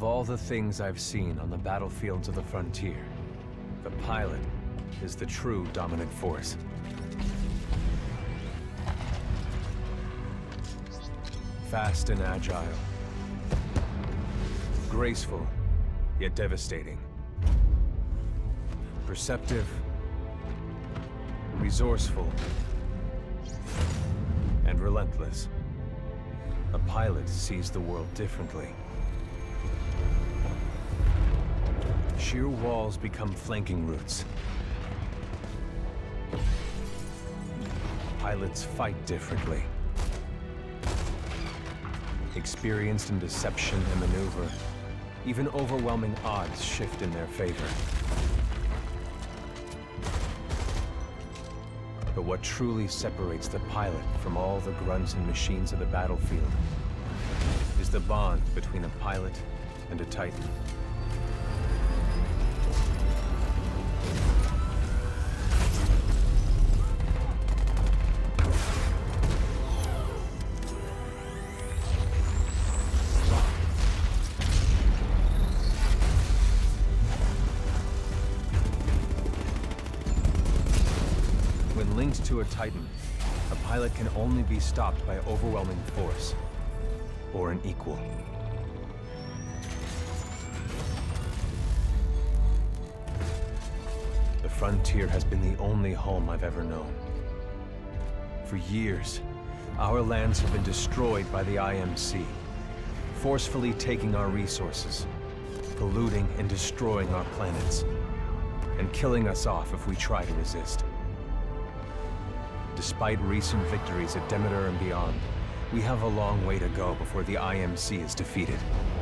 all the things I've seen on the battlefields of the frontier, the pilot is the true dominant force. Fast and agile. Graceful, yet devastating. Perceptive, resourceful, and relentless. A pilot sees the world differently. Sheer walls become flanking routes. Pilots fight differently. Experienced in deception and maneuver, even overwhelming odds shift in their favor. But what truly separates the pilot from all the grunts and machines of the battlefield is the bond between a pilot and a Titan. When linked to a Titan, a pilot can only be stopped by overwhelming force, or an equal. The frontier has been the only home I've ever known. For years, our lands have been destroyed by the IMC, forcefully taking our resources, polluting and destroying our planets, and killing us off if we try to resist. Despite recent victories at Demeter and beyond, we have a long way to go before the IMC is defeated.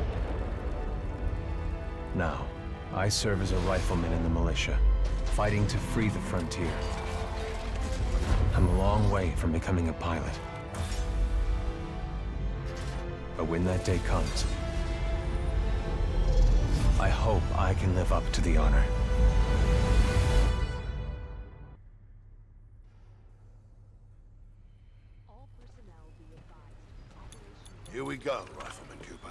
Now, I serve as a rifleman in the militia, fighting to free the frontier. I'm a long way from becoming a pilot. But when that day comes, I hope I can live up to the honor. Here we go, Rifleman Cooper.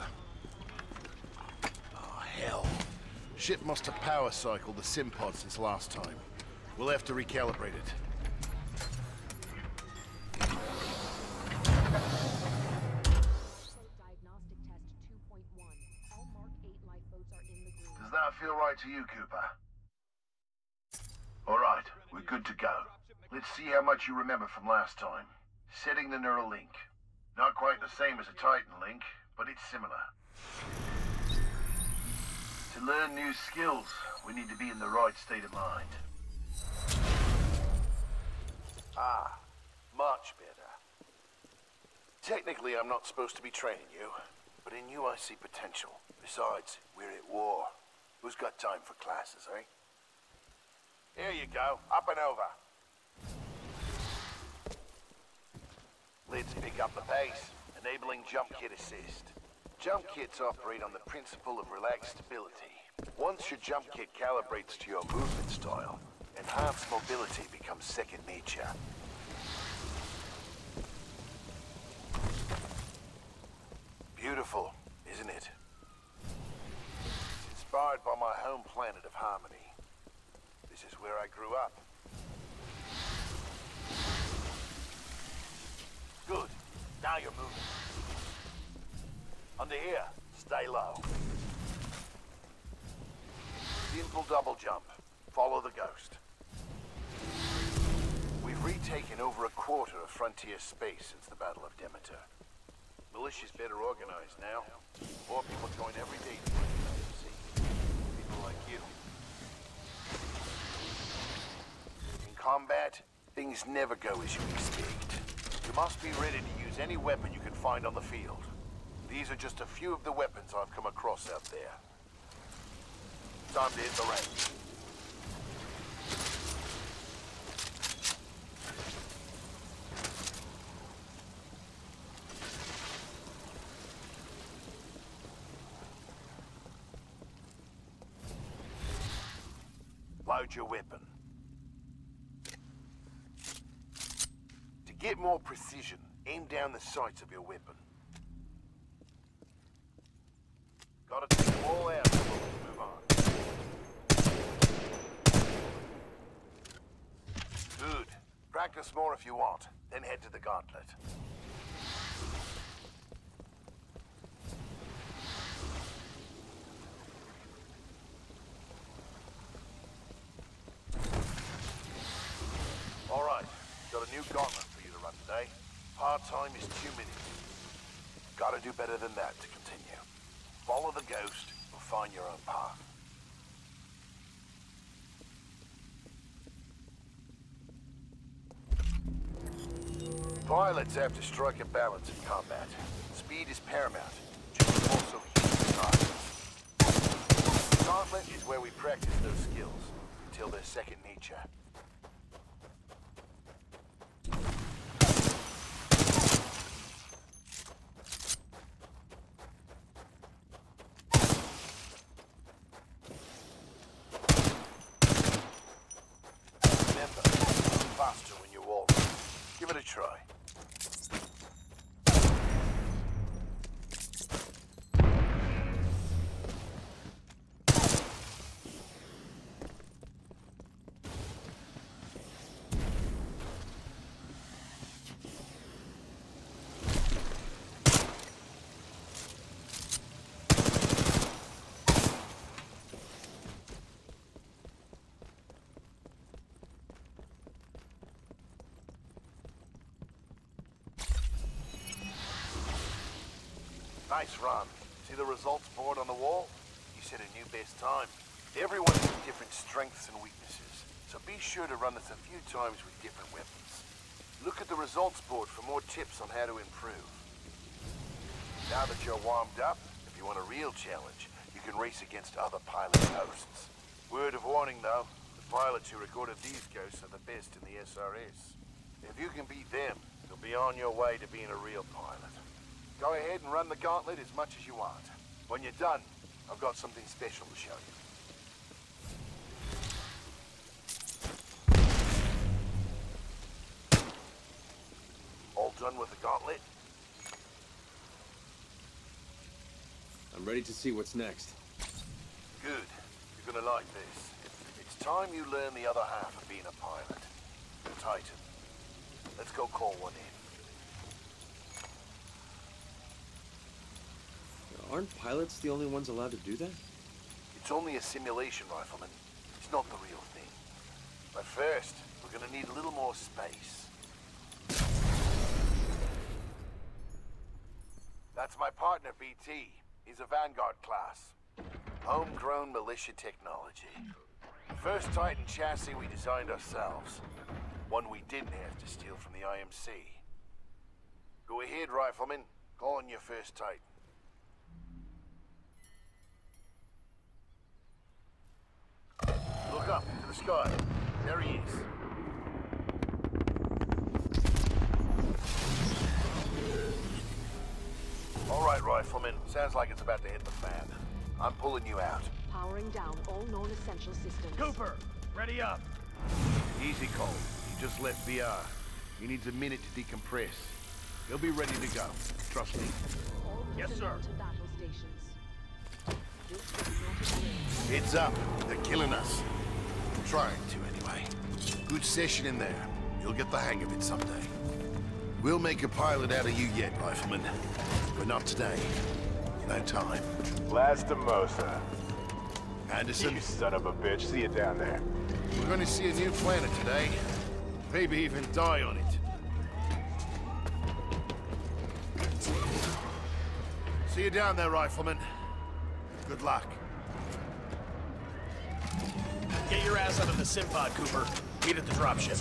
Oh, hell. Ship must have power cycled the sim pod since last time. We'll have to recalibrate it. Does that feel right to you, Cooper? All right, we're good to go. Let's see how much you remember from last time. Setting the neural link. Not quite the same as a Titan link, but it's similar. To learn new skills, we need to be in the right state of mind. Ah, much better. Technically, I'm not supposed to be training you, but in you I see potential. Besides, we're at war. Who's got time for classes, eh? Here you go, up and over. Let's pick up the pace, enabling jump kit assist. Jump kits operate on the principle of relaxed stability. Once your jump kit calibrates to your movement style, enhanced mobility becomes second nature. Beautiful, isn't it? It's inspired by my home planet of Harmony. This is where I grew up. Good. Now you're moving. Under here, stay low. Simple double jump. Follow the ghost. We've retaken over a quarter of frontier space since the Battle of Demeter. Militia's better organized now. More people join every day to fight the IMC. People like you. In combat, things never go as you expect. You must be ready to use any weapon you can find on the field. These are just a few of the weapons I've come across out there. Time to hit the range. Load your weapon. To get more precision, aim down the sights of your weapon. Gotta take them all us more if you want, then head to the Gauntlet. Alright, got a new Gauntlet for you to run today. Hard time is 2 minutes. Gotta do better than that to continue. Follow the ghost, or find your own path. Pilots have to strike a balance in combat. Speed is paramount. Just also huge targets. Gauntlet is where we practice those skills, until they're second nature. Remember, move faster when you walk. Give it a try. Nice run. See the results board on the wall? You set a new best time. Everyone has different strengths and weaknesses, so be sure to run this a few times with different weapons. Look at the results board for more tips on how to improve. Now that you're warmed up, if you want a real challenge, you can race against other pilot hosts. Word of warning though, the pilots who recorded these ghosts are the best in the SRS. If you can beat them, you'll be on your way to being a real pilot. Go ahead and run the Gauntlet as much as you want. When you're done, I've got something special to show you. All done with the Gauntlet? I'm ready to see what's next. Good. You're gonna like this. It's time you learn the other half of being a pilot. The Titan. Let's go call one in. Aren't pilots the only ones allowed to do that? It's only a simulation, Rifleman. It's not the real thing. But first, we're gonna need a little more space. That's my partner, BT. He's a Vanguard class. Homegrown militia technology. First Titan chassis we designed ourselves. One we didn't have to steal from the IMC. Go ahead, Rifleman. Call on your first Titan. Look up to the sky. There he is. All right, Rifleman. Sounds like it's about to hit the fan. I'm pulling you out. Powering down all known essential systems. Cooper, ready up. Easy, Cole. He just left VR. He needs a minute to decompress. He'll be ready to go. Trust me. All Yes, sir. to battle stations. This is not a game. Heads up. They're killing us. Trying to, anyway. Good session in there. You'll get the hang of it someday. We'll make a pilot out of you yet, Rifleman. But not today. No time. Lastimosa. Anderson, You son of a bitch. See you down there. we're going to see a new planet today. Maybe even die on it. See you down there, Rifleman. Good luck. Get your ass out of the sim pod, Cooper. Meet at the dropship.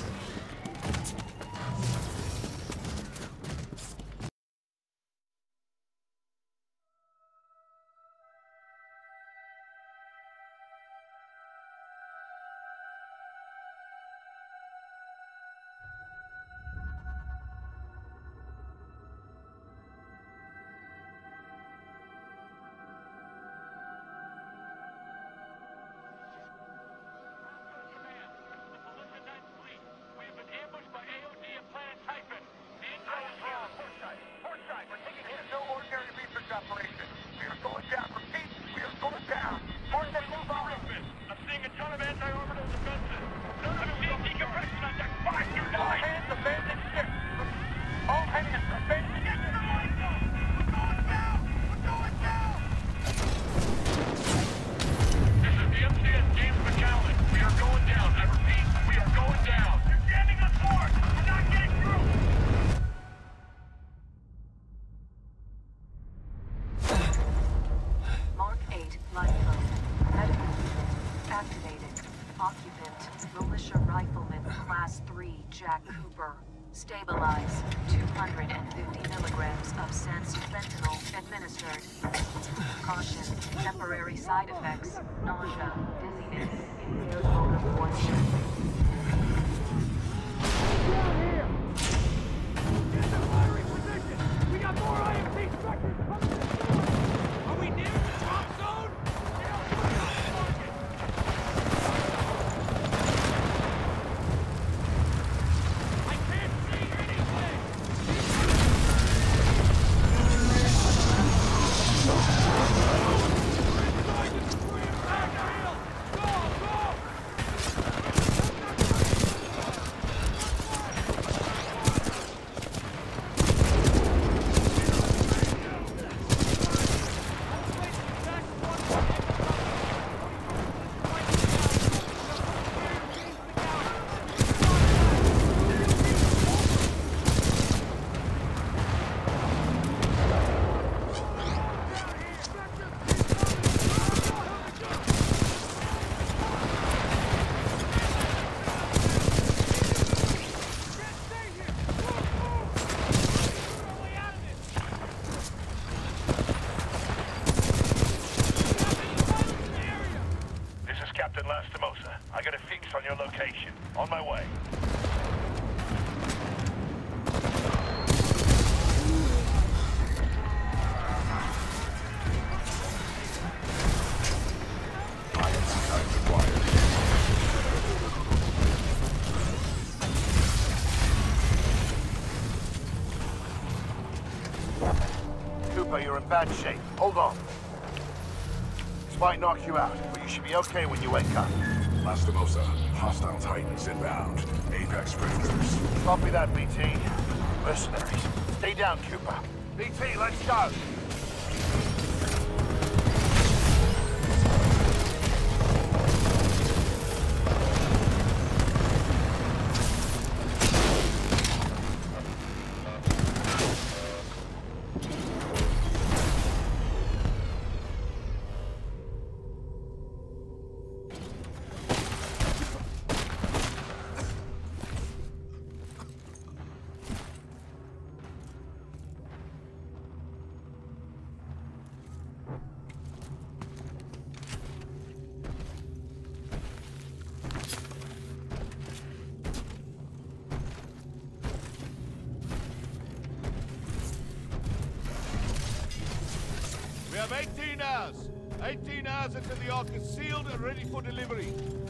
Command, the Militia Ninth Fleet. We have been ambushed by AOD Occupant, Militia Rifleman Class 3 Jack Cooper. Stabilize. 250 milligrams of sense fentanyl administered. Caution. Temporary side effects. Nausea, dizziness, impaired motor coordination. We got more IMC structures coming to the door! Are we near the drop zone? I can't see anything! Inside the square backfield! Go, go! This is Captain Lastimosa. I got a fix on your location. On my way. Cooper, you're in bad shape. Hold on. This might knock you out, but you should be okay when you wake up. Lastimosa, hostile Titans inbound. Apex Predators. Copy that, BT. Mercenaries. Stay down, Cooper. BT, let's go! We have 18 hours. 18 hours until the Ark is sealed and ready for delivery.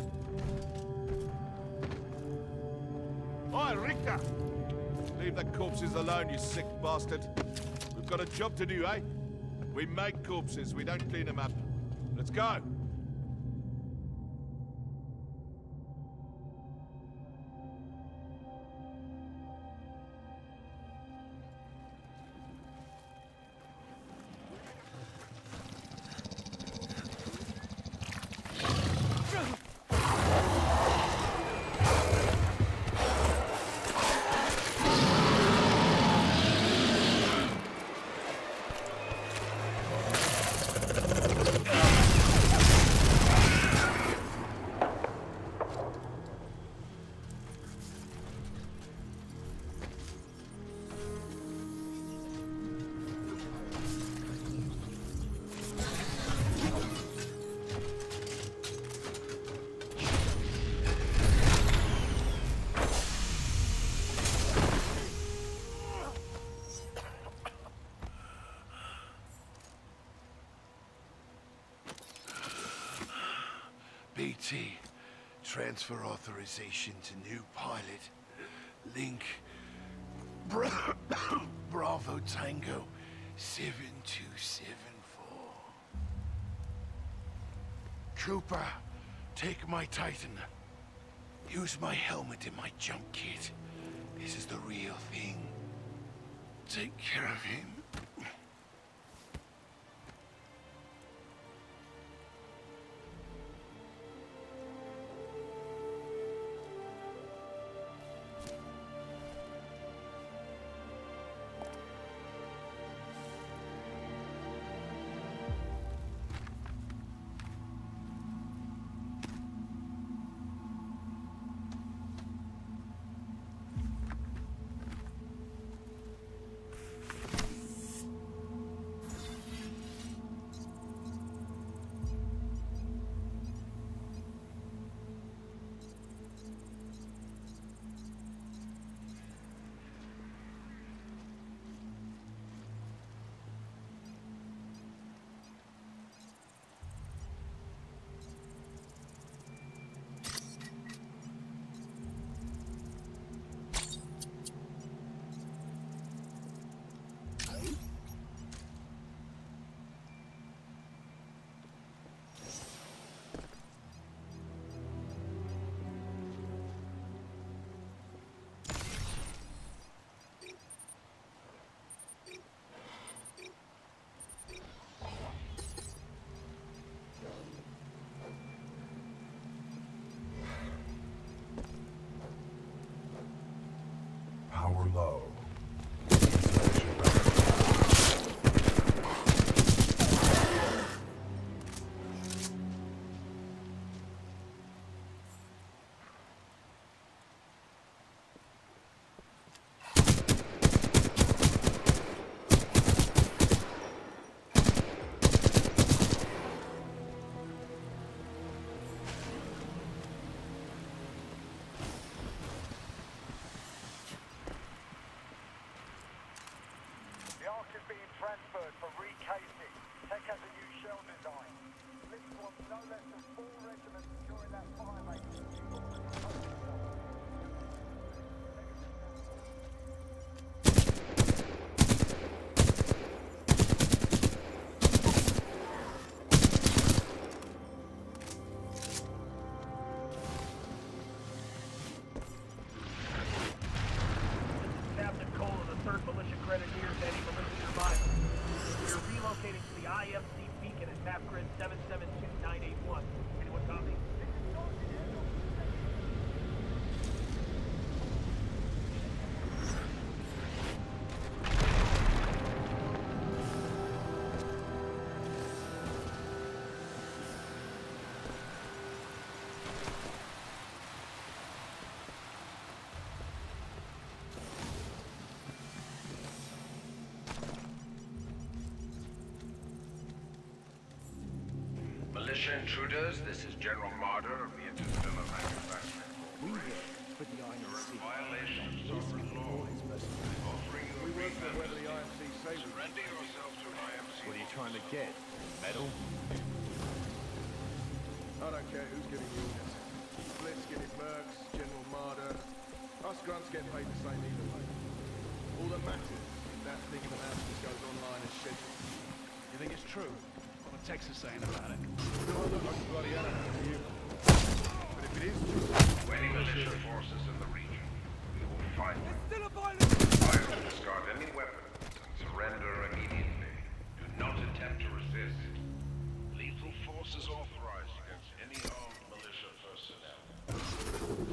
Oi, Richter! Leave the corpses alone, you sick bastard. We've got a job to do, eh? We make corpses, we don't clean them up. Let's go! BT, transfer authorization to new pilot. Link, Bravo Tango 7274. Cooper, take my Titan. Use my helmet and my jump kit. This is the real thing. Take care of him. low. Transferred for recasing. Tech has a new shell design. This was no less than 4 regiments during that fire rate. Captain Cole of the 3rd Militia Grenadiers, Eddie Militia Survivor. We're relocating to the IMC beacon at map grid 772981. Anyone copy? Militia intruders, this is General Marder of the Interstellar Manufacturing Corporation. For the IMC. Violation of sovereign law. Offering you a brief surrender yourself to IMC. What are you trying to get? Medal? I don't care who's giving you orders. Blitz giving Mercs, General Marder. Us grunts get paid the same either way. All that matters is that thing of announcements goes online as scheduled. You think it's true? What the Texas saying about it? Do I look like a bloody animal to you? But if it is true... To any militia forces in the region, we will fight them. Try to discard any weapons and surrender immediately. Do not attempt to resist. Lethal force is authorized against any armed militia personnel.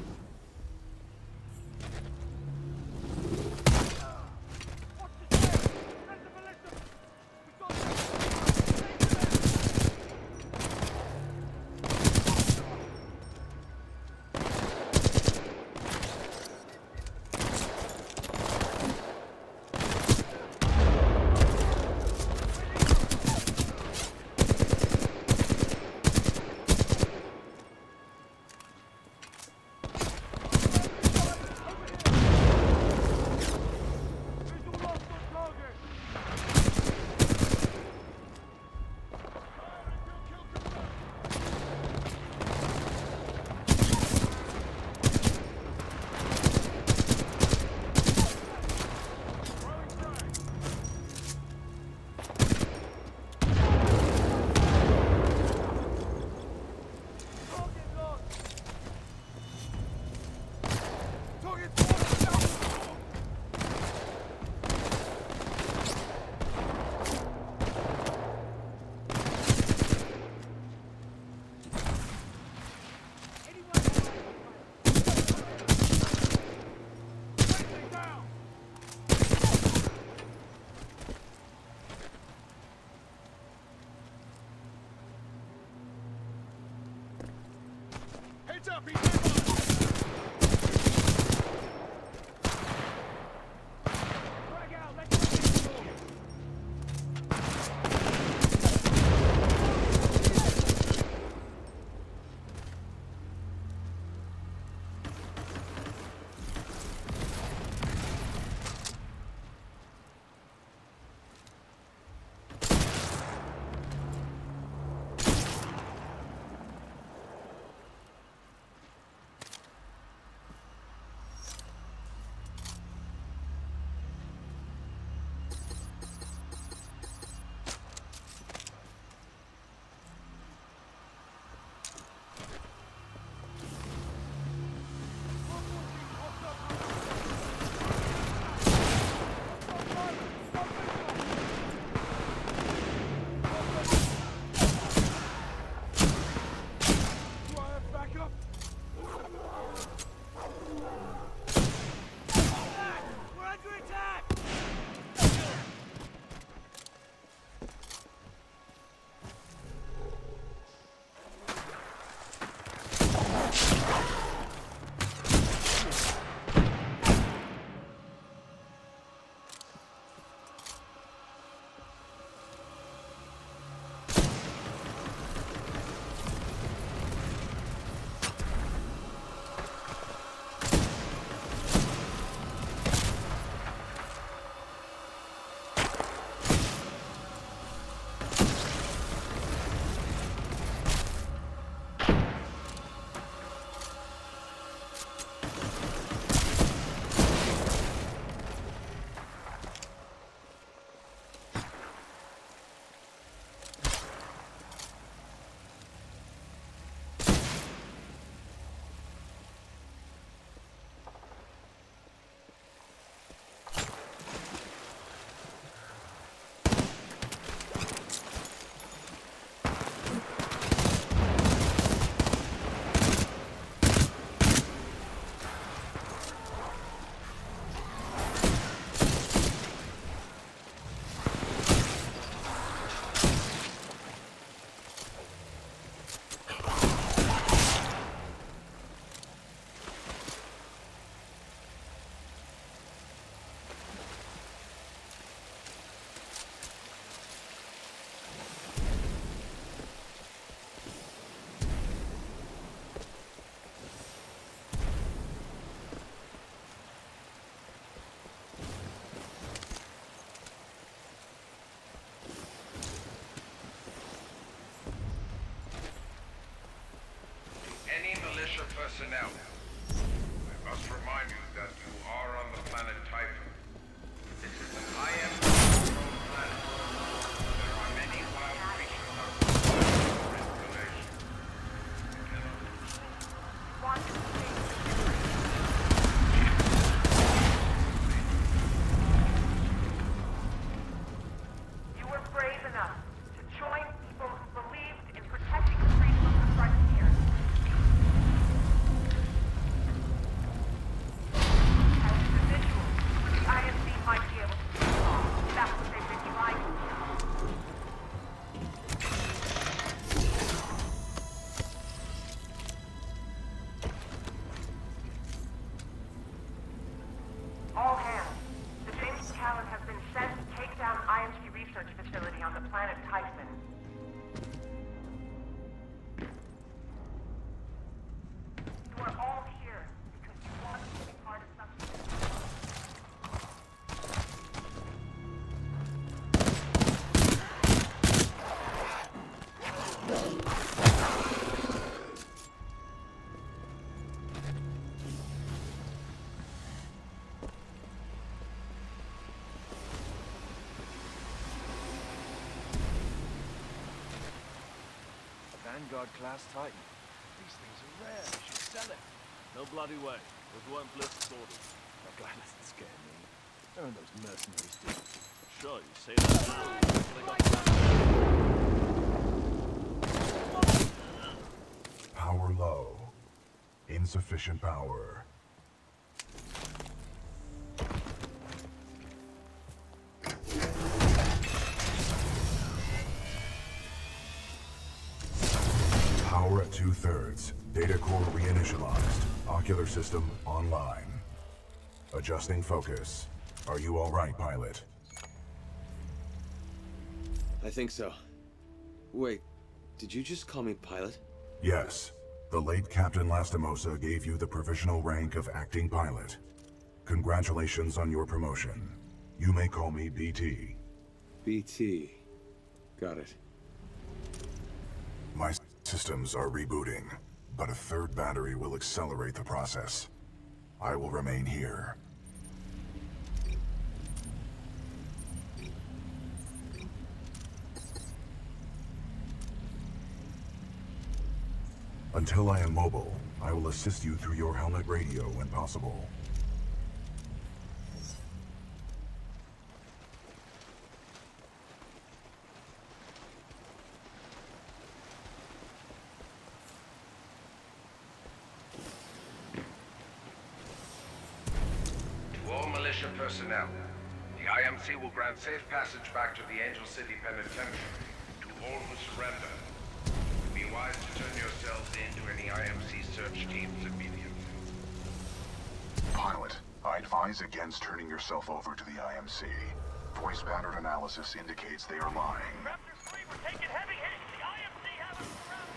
Heads up, he's in! Vanguard-class Titan. These things are rare. We should sell it. No bloody way. Those weren't Blisk's orders. That guy doesn't scare me. None of those mercenaries do. Sure, you say that now. Power low. Insufficient power. Power at 2/3. Data core reinitialized. Ocular system online. Adjusting focus. Are you all right, pilot? I think so. Wait, did you just call me pilot? Yes. The late Captain Lastimosa gave you the provisional rank of acting pilot. Congratulations on your promotion. You may call me BT. BT. Got it. My systems are rebooting, but a third battery will accelerate the process. I will remain here. Until I am mobile, I will assist you through your helmet radio when possible. To all militia personnel, the IMC will grant safe passage back to the Angel City Penitentiary to all who surrender. Be wise to turn yourselves in to any IMC search teams immediately. Pilot, I advise against turning yourself over to the IMC. Voice pattern analysis indicates they are lying. Raptor 3, we're taking heavy hits. The IMC have us surrounded.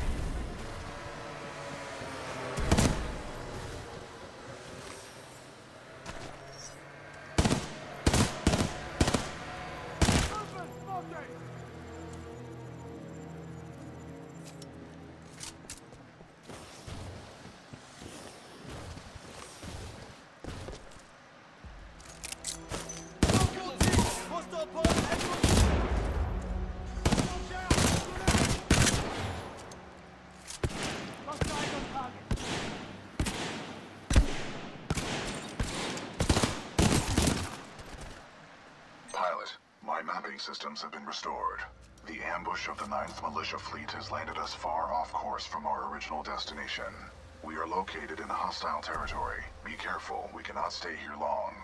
Pilot, my mapping systems have been restored. The ambush of the 9th Militia Fleet has landed us far off course from our original destination. We are located in hostile territory. Be careful, we cannot stay here long.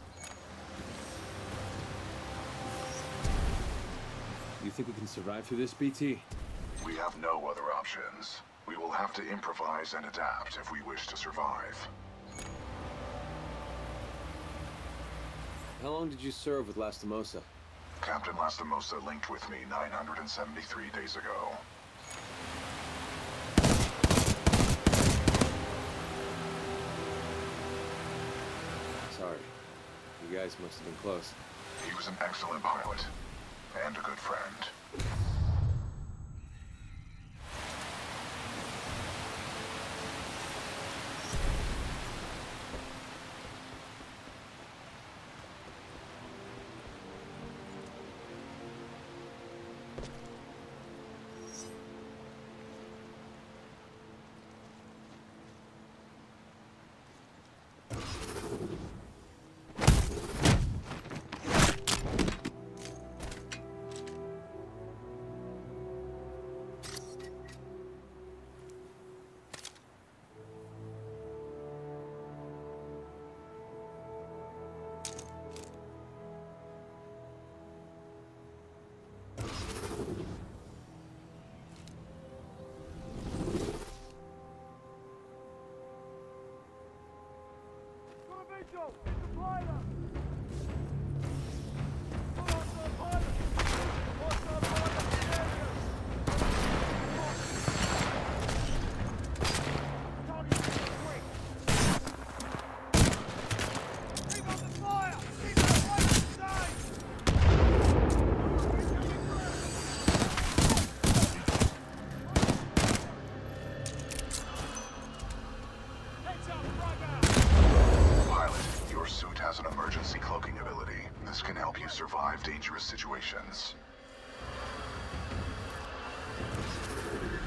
You think we can survive through this, BT? We have no other options. We will have to improvise and adapt if we wish to survive. How long did you serve with Lastimosa? Captain Lastimosa linked with me 973 days ago. Sorry. You guys must have been close. He was an excellent pilot, and a good friend. Survive dangerous situations.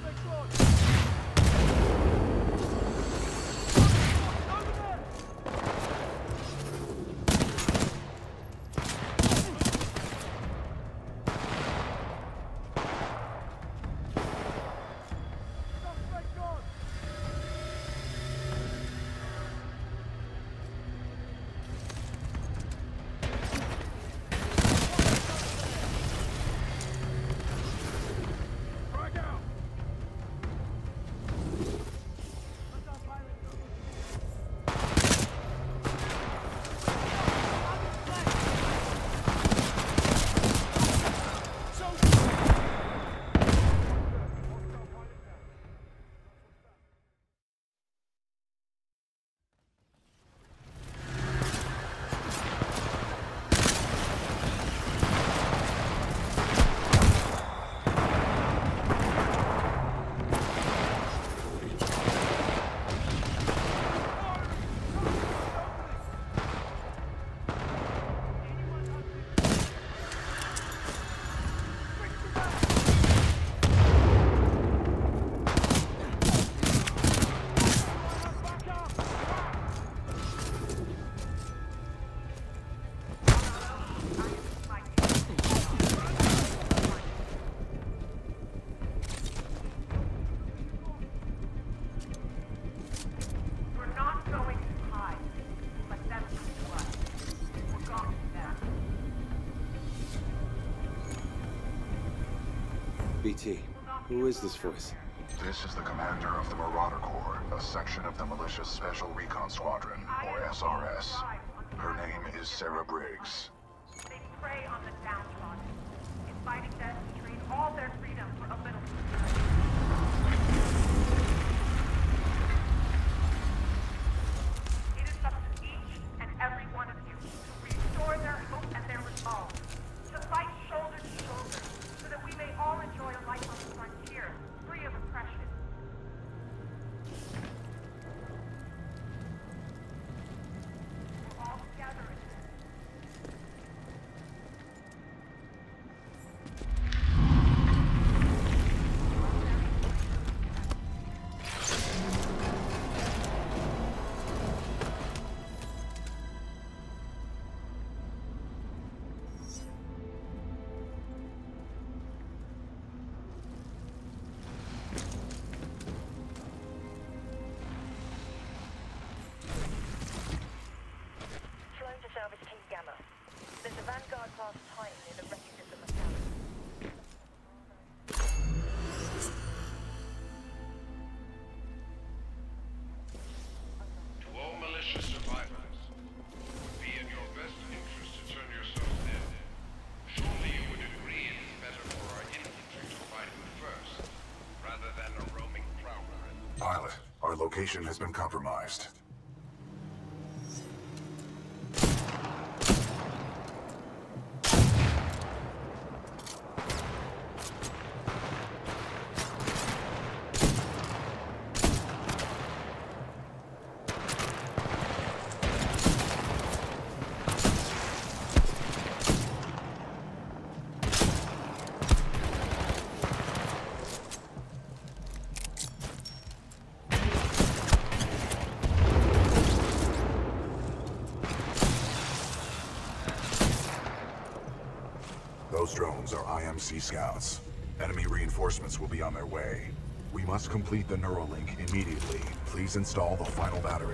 BT, who is this voice? This is the commander of the Marauder Corps, a section of the Militia's Special Recon Squadron, or SRS. Her name is Sarah Briggs. They prey on the downtrodden, inviting them to trade all their freedom for a little security. It is up to each and every one of you to restore their hope and their resolve, to fight shoulder to shoulder, so that we may all enjoy a life on the frontier, free of oppression. We're all together in this. There's a Vanguard-class Titan in the wreckage of the Macallan. To all militia survivors, it would be in your best interest to turn yourselves in. Surely you would agree it is better for our infantry to fight first, rather than a roaming prowler. Pilot, our location has been compromised. Those drones are IMC scouts. Enemy reinforcements will be on their way. We must complete the Neuralink immediately. Please install the final battery.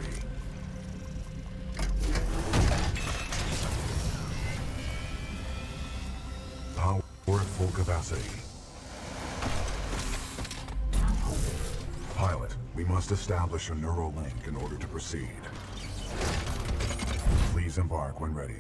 Power at full capacity. Pilot, we must establish a Neuralink in order to proceed. Please embark when ready.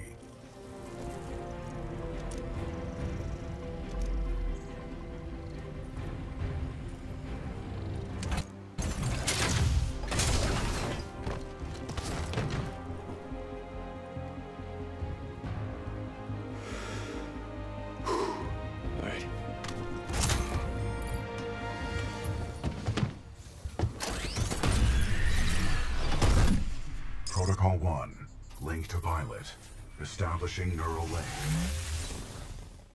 Protocol 1, link to pilot. Establishing neural link.